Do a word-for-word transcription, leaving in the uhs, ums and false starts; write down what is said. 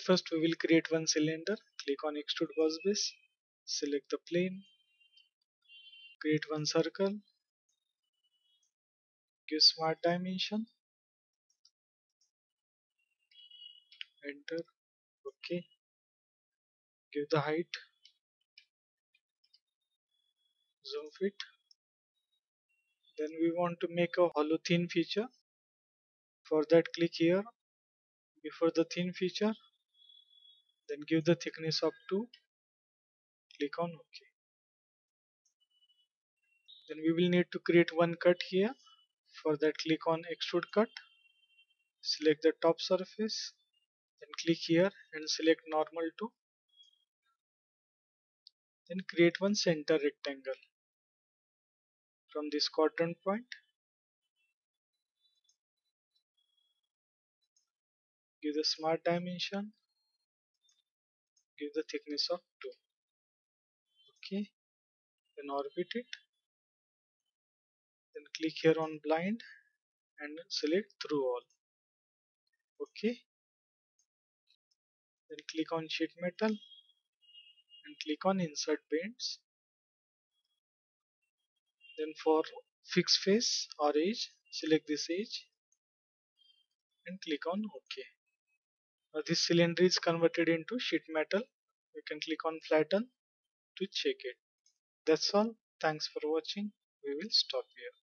first we will create one cylinder. Click on extrude boss base, select the plane, create one circle, give smart dimension, enter, ok, give the height, zoom fit. Then we want to make a hollow thin feature. For that, click here before the thin feature, then give the thickness of two, click on ok. Then we will need to create one cut here. For that, click on extrude cut, select the top surface, then click here and select normal to, then create one center rectangle from this quadrant point, give the smart dimension, give the thickness of two, ok, then orbit it, then click here on blind and select through all, ok, then click on sheet metal and click on insert bends. Then for fixed face or edge, select this edge and click on ok. Now this cylinder is converted into sheet metal. You can click on flatten to check it. That's all. Thanks for watching. We will stop here.